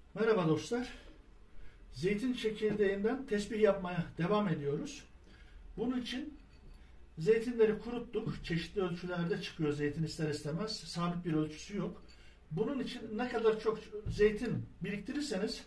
Merhaba dostlar. Zeytin çekirdeğinden tesbih yapmaya devam ediyoruz. Bunun için zeytinleri kuruttuk. Çeşitli ölçülerde çıkıyor zeytin ister istemez. Sabit bir ölçüsü yok. Bunun için ne kadar çok zeytin biriktirirseniz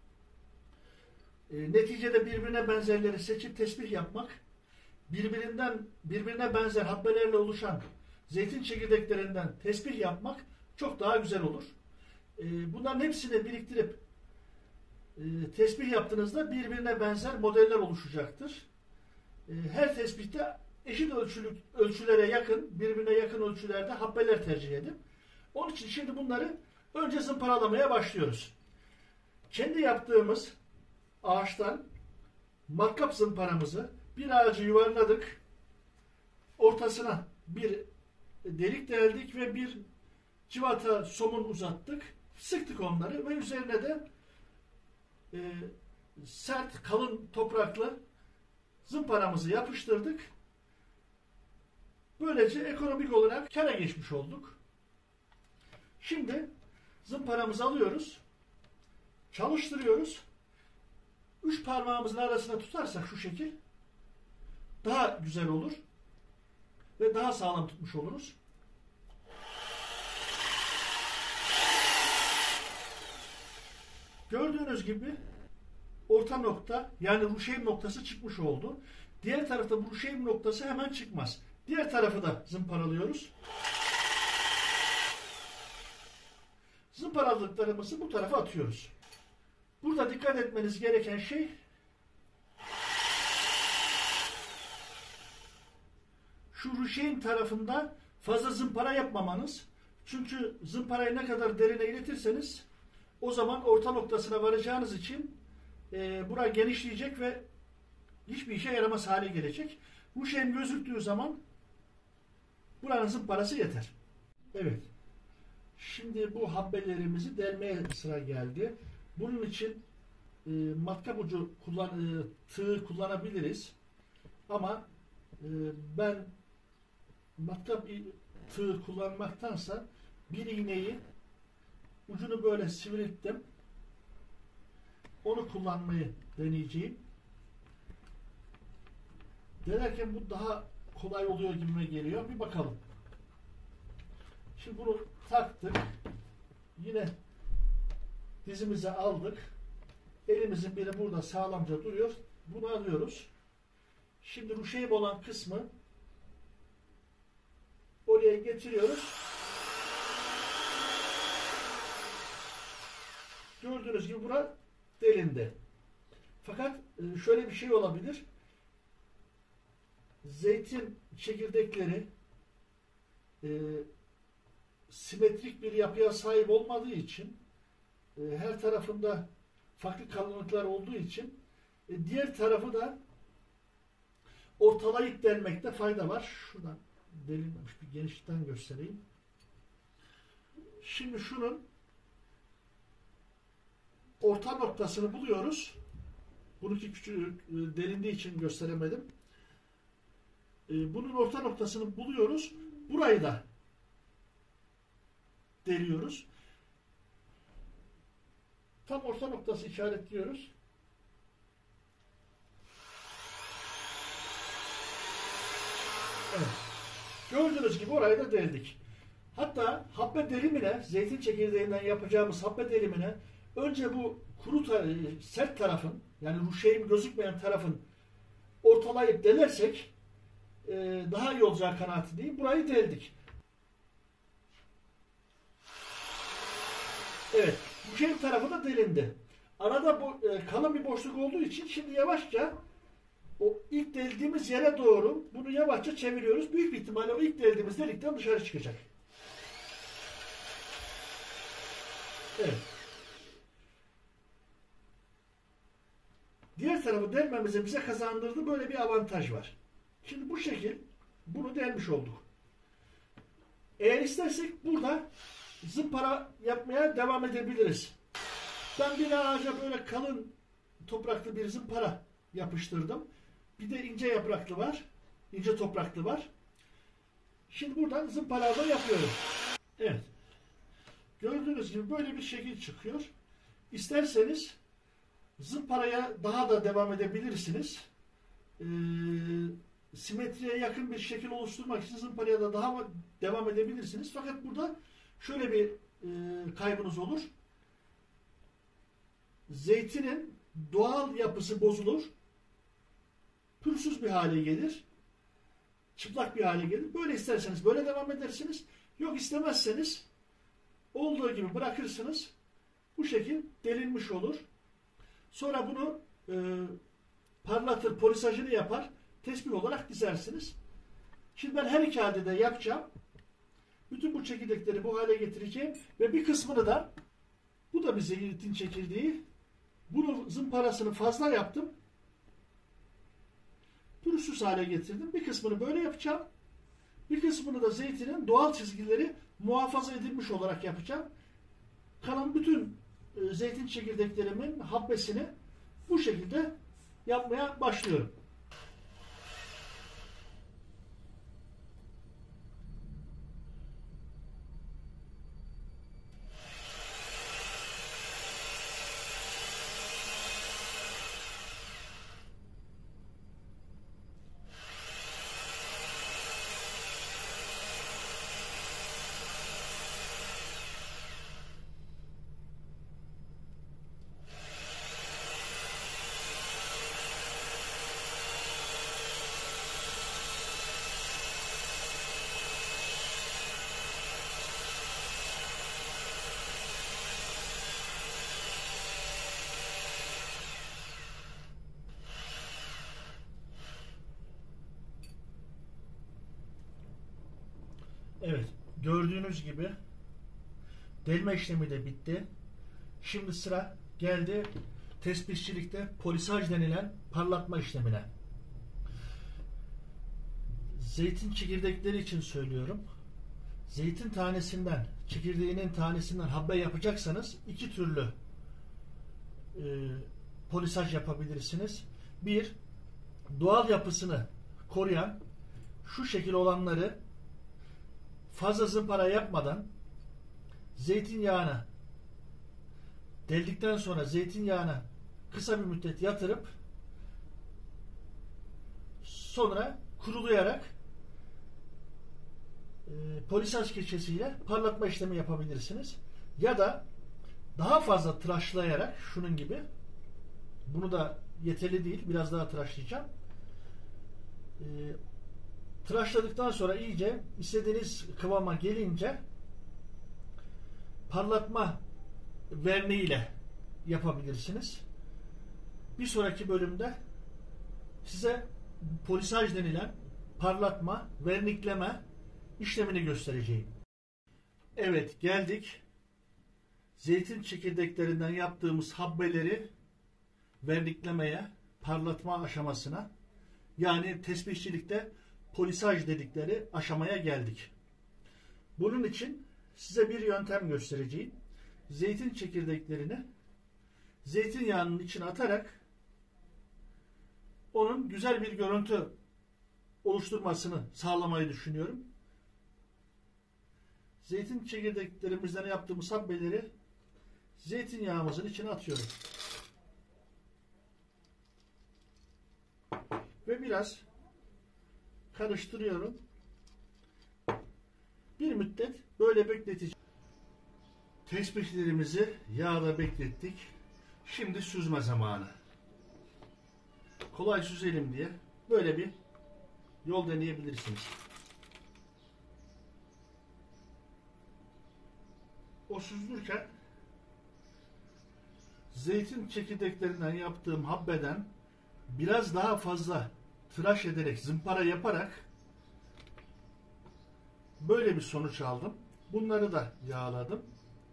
neticede birbirine benzerleri seçip tesbih yapmak, birbirine benzer habbelerle oluşan zeytin çekirdeklerinden tesbih yapmak çok daha güzel olur. Bunların hepsini biriktirip tesbih yaptığınızda birbirine benzer modeller oluşacaktır. Her tesbihte eşit ölçülere yakın, birbirine yakın ölçülerde habbeler tercih edin. Onun için şimdi bunları önce zımparalamaya başlıyoruz. Kendi yaptığımız ağaçtan matkap zımparamızı bir ağacı yuvarladık. Ortasına bir delik deldik ve bir civata somun uzattık. Sıktık onları ve üzerine de sert, kalın topraklı zımparamızı yapıştırdık. Böylece ekonomik olarak kâra geçmiş olduk. Şimdi zımparamızı alıyoruz, çalıştırıyoruz. 3 parmağımızın arasına tutarsak şu şekil daha güzel olur ve daha sağlam tutmuş oluruz. Gördüğünüz gibi orta nokta yani ruşeym noktası çıkmış oldu. Diğer tarafta bu ruşeym noktası hemen çıkmaz. Diğer tarafı da zımparalıyoruz. Zımparaladıklarımızı bu tarafa atıyoruz. Burada dikkat etmeniz gereken şey şu ruşeym tarafında fazla zımpara yapmamanız. Çünkü zımparayı ne kadar derine iletirseniz o zaman orta noktasına varacağınız için bura genişleyecek ve hiçbir işe yaramaz hale gelecek. Ruşeym gözüktüğü zaman buranın zımparası yeter. Evet. Şimdi bu habbelerimizi delmeye sıra geldi. Bunun için matkap ucu tığ kullanabiliriz. Ama ben matkap tığ kullanmaktansa bir iğneyi ucunu böyle sivrilttim. Onu kullanmayı deneyeceğim. Denerken bu daha kolay oluyor gibime geliyor. Bir bakalım. Şimdi bunu taktık. Yine dizimize aldık. Elimizin biri burada sağlamca duruyor. Bunu alıyoruz. Şimdi ruşeym olan kısmı oraya getiriyoruz. Gördüğünüz gibi bura delindi. Fakat şöyle bir şey olabilir. Zeytin çekirdekleri simetrik bir yapıya sahip olmadığı için her tarafında farklı kalınlıklar olduğu için diğer tarafı da ortalayıp delmekte fayda var. Şuradan delinmemiş bir genişlikten göstereyim. Şimdi şunun orta noktasını buluyoruz. Bununki küçük delindiği için gösteremedim. Bunun orta noktasını buluyoruz. Burayı da deliyoruz. Tam orta noktası işaretliyoruz. Evet. Gördüğünüz gibi orayı da deldik. Hatta habbe delimine, zeytin çekirdeğinden yapacağımız habbe delimine önce bu sert tarafın yani ruşeym gözükmeyen tarafın ortalayıp delersek daha iyi olacağı kanaatindeyim. Burayı deldik. Evet. Ruşeym tarafı da delindi. Arada kalın bir boşluk olduğu için şimdi yavaşça o ilk deldiğimiz yere doğru bunu yavaşça çeviriyoruz. Büyük bir ihtimalle o ilk deldiğimiz delikten dışarı çıkacak. Evet. Diğer tarafı delmemizin bize kazandırdığı böyle bir avantaj var. Şimdi bu şekil bunu delmiş olduk. Eğer istersek burada zımpara yapmaya devam edebiliriz. Ben bir ağaca böyle kalın topraklı bir zımpara yapıştırdım. Bir de ince yapraklı var. İnce topraklı var. Şimdi buradan zımparada yapıyorum. Evet. Gördüğünüz gibi böyle bir şekil çıkıyor. İsterseniz zımparaya daha da devam edebilirsiniz. Simetriye yakın bir şekil oluşturmak için zımparaya da daha devam edebilirsiniz. Fakat burada şöyle bir kaybınız olur. Zeytinin doğal yapısı bozulur. Pürsüz bir hale gelir. Çıplak bir hale gelir. Böyle isterseniz böyle devam edersiniz. Yok istemezseniz olduğu gibi bırakırsınız. Bu şekil delinmiş olur. Sonra bunu parlatır, polisajını yapar. Tespih olarak dizersiniz. Şimdi ben her iki halde de yapacağım. Bütün bu çekirdekleri bu hale getireceğim. Ve bir kısmını da, bu da bir zeytin çekirdeği. Bunun zımparasını fazla yaptım. Pürüzsüz hale getirdim. Bir kısmını böyle yapacağım. Bir kısmını da zeytinin doğal çizgileri muhafaza edilmiş olarak yapacağım. Kalan bütün zeytin çekirdeklerimin habbesini bu şekilde yapmaya başlıyorum. Evet, gördüğünüz gibi delme işlemi de bitti. Şimdi sıra geldi tespihçilikte polisaj denilen parlatma işlemine. Zeytin çekirdekleri için söylüyorum. Zeytin tanesinden, çekirdeğinin tanesinden habbe yapacaksanız iki türlü polisaj yapabilirsiniz. Bir, doğal yapısını koruyan şu şekil olanları fazla zımpara yapmadan zeytinyağına deldikten sonra zeytinyağına kısa bir müddet yatırıp sonra kurulayarak polisaj keçesiyle parlatma işlemi yapabilirsiniz. Ya da daha fazla tıraşlayarak şunun gibi, bunu da yeterli değil, biraz daha tıraşlayacağım. Tıraşladıktan sonra iyice istediğiniz kıvama gelince parlatma verniğiyle yapabilirsiniz. Bir sonraki bölümde size polisaj denilen parlatma, vernikleme işlemini göstereceğim. Evet, geldik zeytin çekirdeklerinden yaptığımız habbeleri verniklemeye, parlatma aşamasına, yani tespihçilikte polisaj dedikleri aşamaya geldik. Bunun için size bir yöntem göstereceğim. Zeytin çekirdeklerini zeytinyağının içine atarak onun güzel bir görüntü oluşturmasını sağlamayı düşünüyorum. Zeytin çekirdeklerimizden yaptığımız habbeleri zeytinyağımızın içine atıyorum. Ve biraz karıştırıyorum. Bir müddet böyle bekleteceğim. Tespihlerimizi yağda beklettik. Şimdi süzme zamanı. Kolay süzelim diye böyle bir yol deneyebilirsiniz. O süzülürken zeytin çekirdeklerinden yaptığım habbeden biraz daha fazla tıraş ederek, zımpara yaparak böyle bir sonuç aldım. Bunları da yağladım.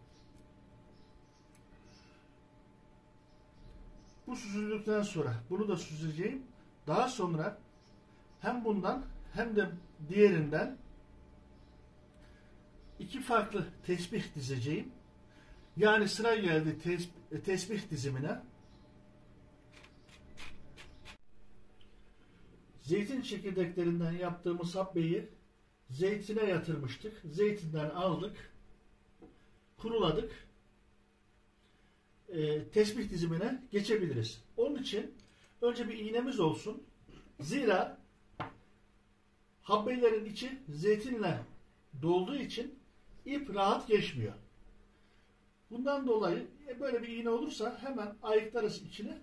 Bu süzüldükten sonra bunu da süzeceğim. Daha sonra hem bundan hem de diğerinden iki farklı tesbih dizeceğim. Yani sıra geldi tesbih dizimine. Zeytin çekirdeklerinden yaptığımız habbeyi zeytine yatırmıştık. Zeytinden aldık. Kuruladık. tesbih dizimine geçebiliriz. Onun için önce bir iğnemiz olsun. Zira habbelerin içi zeytinle dolduğu için ip rahat geçmiyor. Bundan dolayı böyle bir iğne olursa hemen ayıklarız içine.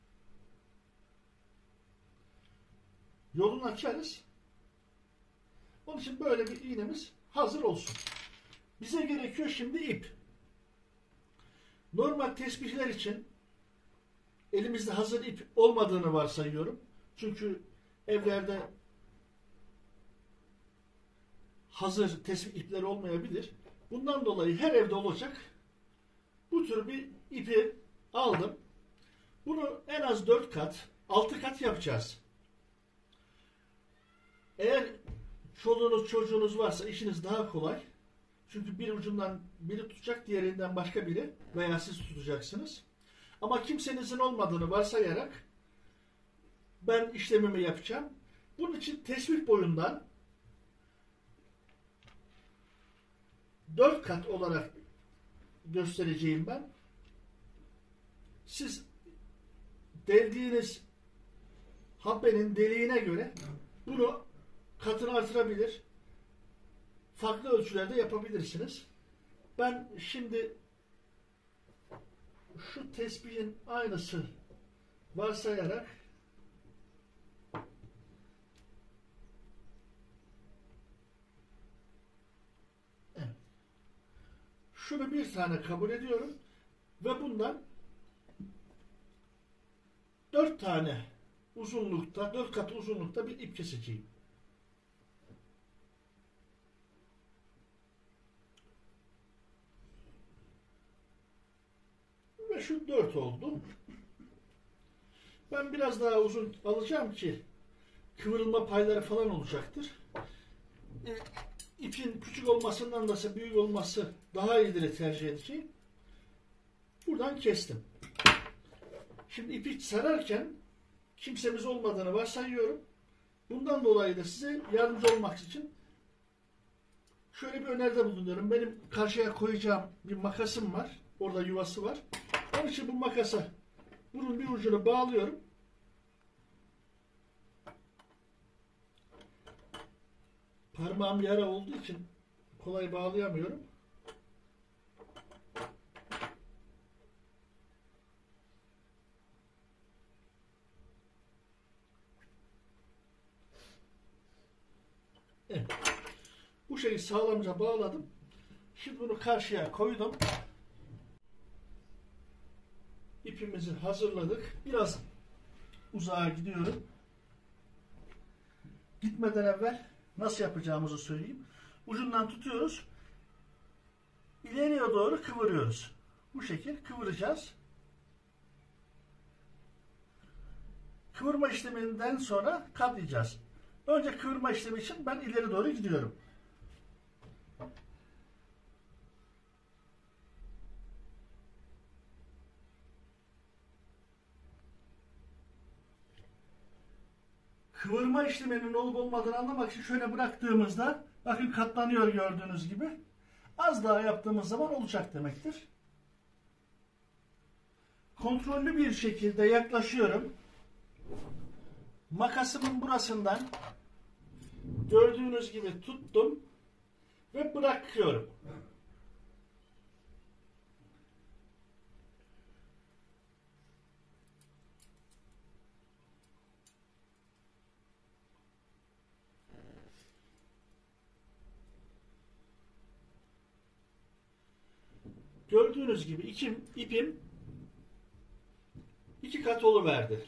Yolunu açarız. Onun için böyle bir iğnemiz hazır olsun. Bize gerekiyor şimdi ip. Normal tesbihler için elimizde hazır ip olmadığını varsayıyorum. Çünkü evlerde hazır tesbih ipleri olmayabilir. Bundan dolayı her evde olacak bu tür bir ipi aldım. Bunu en az 4 kat, 6 kat yapacağız. Eğer çoluğunuz çocuğunuz varsa işiniz daha kolay. Çünkü bir ucundan biri tutacak, diğerinden başka biri veya siz tutacaksınız. Ama kimsenizin olmadığını varsayarak ben işlemimi yapacağım. Bunun için tesbih boyundan 4 kat olarak göstereceğim ben. Siz deldiğiniz habbenin deliğine göre bunu katını artırabilir. Farklı ölçülerde yapabilirsiniz. Ben şimdi şu tesbihin aynısı varsayarak şunu bir tane kabul ediyorum ve bundan 4 tane uzunlukta, 4 kat uzunlukta bir ip keseceğim. Ve şu 4 oldu. Ben biraz daha uzun alacağım ki kıvrılma payları falan olacaktır. İpin küçük olmasından da büyük olması daha iyidir tercih edeceğim. Buradan kestim. Şimdi ipi sararken kimsemiz olmadığını varsayıyorum. Bundan dolayı da size yardımcı olmak için şöyle bir öneride bulunuyorum. Benim karşıya koyacağım bir makasım var. Orada yuvası var. Onun için bu makasa bunun bir ucunu bağlıyorum. Parmağım yara olduğu için kolay bağlayamıyorum. Evet. Bu şeyi sağlamca bağladım. Şimdi bunu karşıya koydum. İpimizi hazırladık. Biraz uzağa gidiyorum. Gitmeden evvel nasıl yapacağımızı söyleyeyim. Ucundan tutuyoruz. İleriye doğru kıvırıyoruz. Bu şekil kıvıracağız. Kıvırma işleminden sonra katlayacağız. Önce kıvırma işlemi için ben ileri doğru gidiyorum. Kıvırma işleminin olup olmadığını anlamak için şöyle bıraktığımızda bakın katlanıyor gördüğünüz gibi. Az daha yaptığımız zaman olacak demektir. Kontrollü bir şekilde yaklaşıyorum. Makasımın burasından gördüğünüz gibi tuttum ve bırakıyorum. Gördüğünüz gibi ipim 2 kat oluverdi.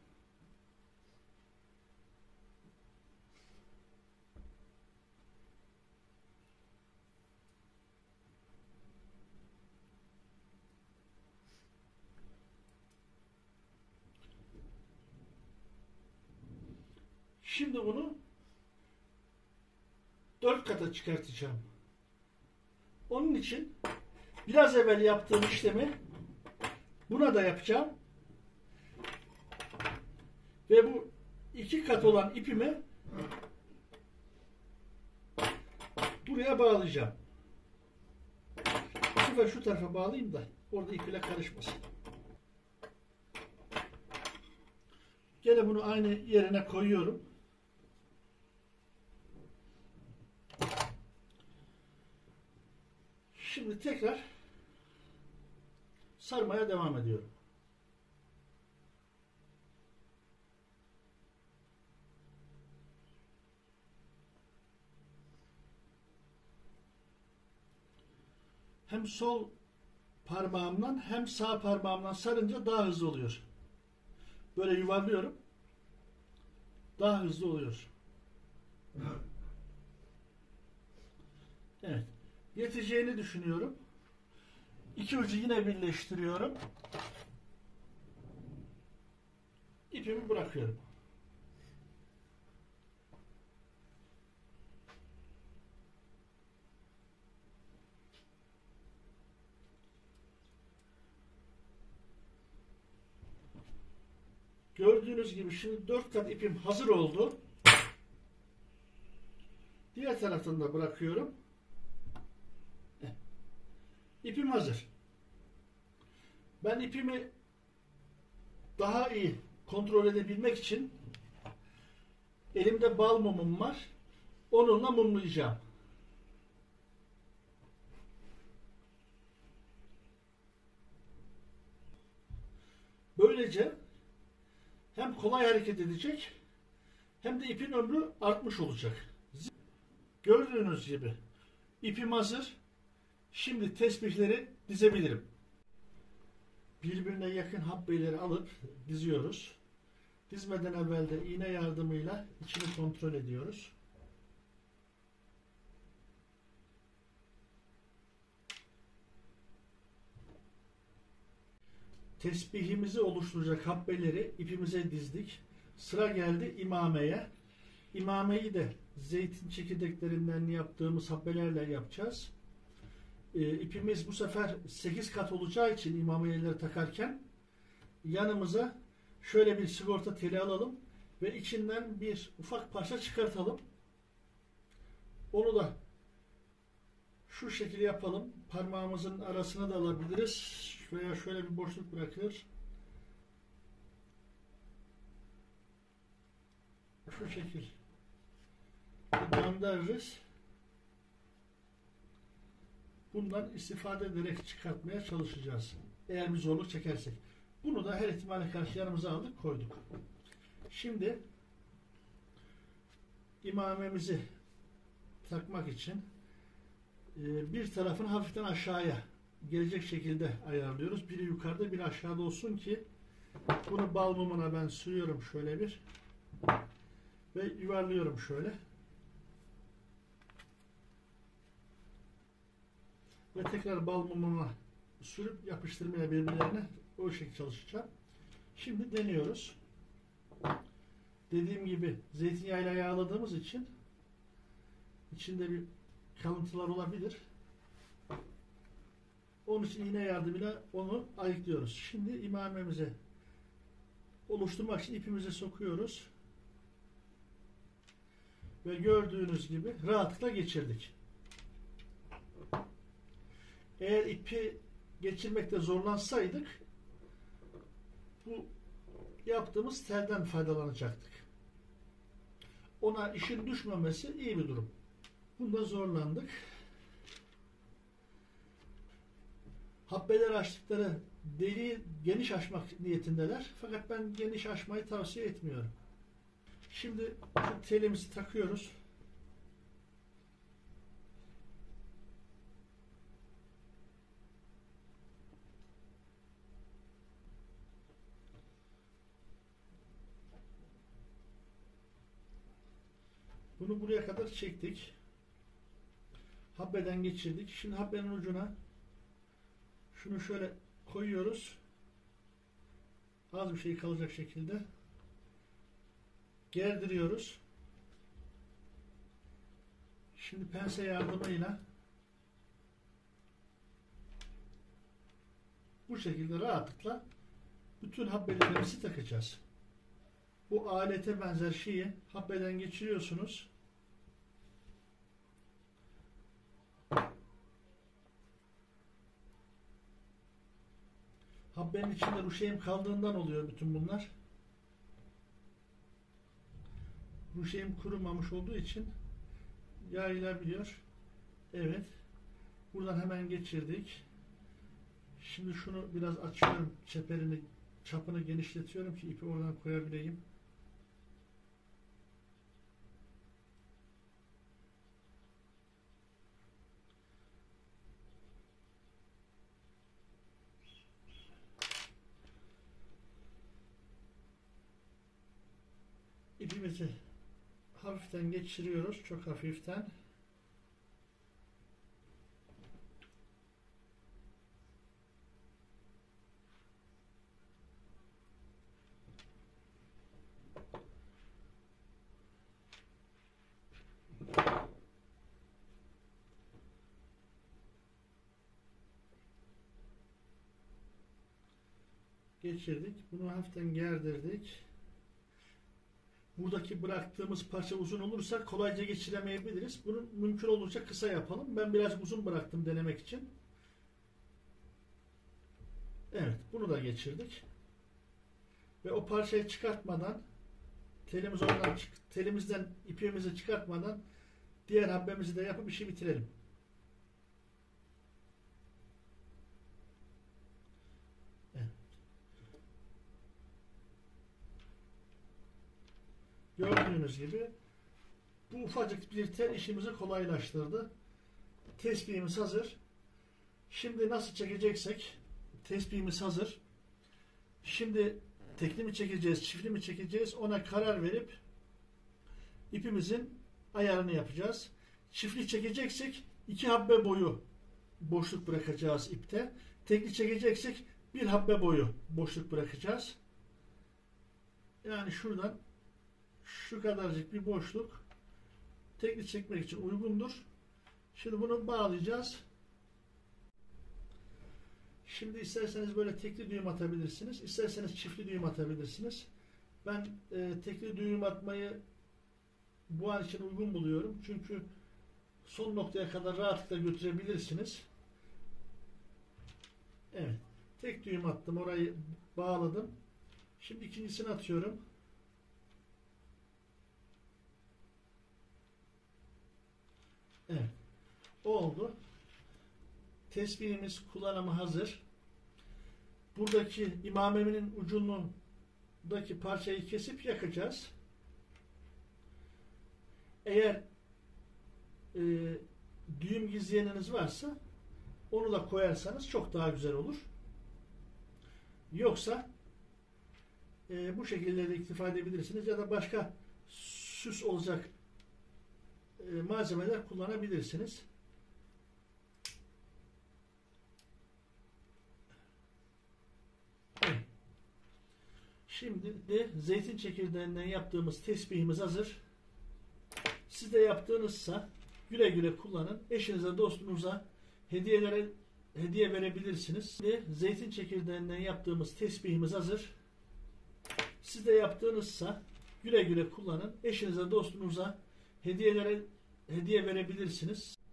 Şimdi bunu 4 kata çıkartacağım. Onun için biraz evvel yaptığım işlemi buna da yapacağım. Ve bu 2 kat olan ipimi buraya bağlayacağım. sefer şu tarafa bağlayayım da orada ip ile karışmasın. Gene bunu aynı yerine koyuyorum. Şimdi tekrar sarmaya devam ediyorum. Hem sol parmağımdan hem sağ parmağımdan sarınca daha hızlı oluyor. Böyle yuvarlıyorum. Daha hızlı oluyor. Evet. Yeteceğini düşünüyorum. İki ucu yine birleştiriyorum. İpimi bırakıyorum. Gördüğünüz gibi şimdi 4 kat ipim hazır oldu. Diğer tarafını da bırakıyorum. İpim hazır. Ben ipimi daha iyi kontrol edebilmek için elimde bal mumum var. Onunla mumlayacağım. Böylece hem kolay hareket edecek hem de ipin ömrü artmış olacak. Gördüğünüz gibi ipim hazır. Şimdi tesbihleri dizebilirim. Birbirine yakın habbeleri alıp diziyoruz. Dizmeden evvel de iğne yardımıyla içini kontrol ediyoruz. Tesbihimizi oluşturacak habbeleri ipimize dizdik. Sıra geldi imameye. İmameyi de zeytin çekirdeklerinden yaptığımız habbelerle yapacağız. İpimiz bu sefer 8 kat olacağı için imameyeleri takarken yanımıza şöyle bir sigorta teli alalım ve içinden bir ufak parça çıkartalım. Onu da şu şekilde yapalım. Parmağımızın arasına da alabiliriz veya şöyle bir boşluk bırakır. Şu şekil göndeririz. Bundan istifade ederek çıkartmaya çalışacağız. Eğer bir zorluk çekersek. Bunu da her ihtimale karşı yanımıza aldık, koyduk. Şimdi imamemizi takmak için bir tarafını hafiften aşağıya gelecek şekilde ayarlıyoruz. Biri yukarıda, biri aşağıda olsun ki bunu bal mumuna ben sürüyorum şöyle bir ve yuvarlıyorum şöyle. Ve tekrar bal mumuna sürüp yapıştırmaya birbirlerine o şekilde çalışacağım. Şimdi deniyoruz. Dediğim gibi zeytinyağıyla yağladığımız için içinde bir kalıntılar olabilir. Onun için iğne yardımıyla onu ayıklıyoruz. Şimdi imamemize oluşturmak için ipimizi sokuyoruz. Ve gördüğünüz gibi rahatlıkla geçirdik. Eğer ipi geçirmekte zorlansaydık bu yaptığımız telden faydalanacaktık. Ona işin düşmemesi iyi bir durum. Bunda zorlandık. Habbeler açtıkları deliği geniş açmak niyetindeler. Fakat ben geniş açmayı tavsiye etmiyorum. Şimdi şu telimizi takıyoruz. Bunu buraya kadar çektik. Habbeden geçirdik. Şimdi habbenin ucuna şunu şöyle koyuyoruz. Az bir şey kalacak şekilde gerdiriyoruz. Şimdi pense yardımıyla bu şekilde rahatlıkla bütün habbelerimizi takacağız. Bu alete benzer şeyi habbeden geçiriyorsunuz. Habbenin içinde ruşeyim kaldığından oluyor bütün bunlar. Ruşeyim kurumamış olduğu için yayılabiliyor. Evet. Buradan hemen geçirdik. Şimdi şunu biraz açıyorum. Çapını genişletiyorum ki ipi oradan koyabileyim. İpimizi hafiften geçiriyoruz. Çok hafiften. Geçirdik. Bunu hafiften gerdirdik. Buradaki bıraktığımız parça uzun olursa kolayca geçiremeyebiliriz. Bunu mümkün olunca kısa yapalım. Ben biraz uzun bıraktım denemek için. Evet, bunu da geçirdik. Ve o parçayı çıkartmadan telimizden ipimizi çıkartmadan diğer habbemizi de yapıp işi bitirelim. Evet. Gördüğünüz gibi bu ufacık bir tel işimizi kolaylaştırdı. Tespihimiz hazır. Şimdi nasıl çekeceksek tespihimiz hazır. Şimdi tekli mi çekeceğiz, çiftli mi çekeceğiz ona karar verip ipimizin ayarını yapacağız. Çiftli çekeceksek 2 habbe boyu boşluk bırakacağız ipte. Tekli çekeceksek 1 habbe boyu boşluk bırakacağız. Yani şuradan şu kadarcık bir boşluk tekli çekmek için uygundur. Şimdi bunu bağlayacağız. Şimdi isterseniz böyle tekli düğüm atabilirsiniz. İsterseniz çiftli düğüm atabilirsiniz. Ben tekli düğüm atmayı bu an için uygun buluyorum. Çünkü son noktaya kadar rahatlıkla götürebilirsiniz. Evet. Tek düğüm attım. Orayı bağladım. Şimdi ikincisini atıyorum. Evet. Oldu. Tespihimiz kullanıma hazır. Buradaki imamemin ucundaki parçayı kesip yakacağız. Eğer düğüm gizleyeniniz varsa onu da koyarsanız çok daha güzel olur. Yoksa bu şekilde de iktifa edebilirsiniz ya da başka süs olacak malzemeler kullanabilirsiniz. Evet. Şimdi de zeytin çekirdeğinden yaptığımız tesbihimiz hazır. Siz de yaptığınızsa güle güle kullanın. Eşinize, dostunuza hediye verebilirsiniz. Şimdi zeytin çekirdeğinden yaptığımız tesbihimiz hazır. Siz de yaptığınızsa güle güle kullanın. Eşinize, dostunuza hediye verebilirsiniz.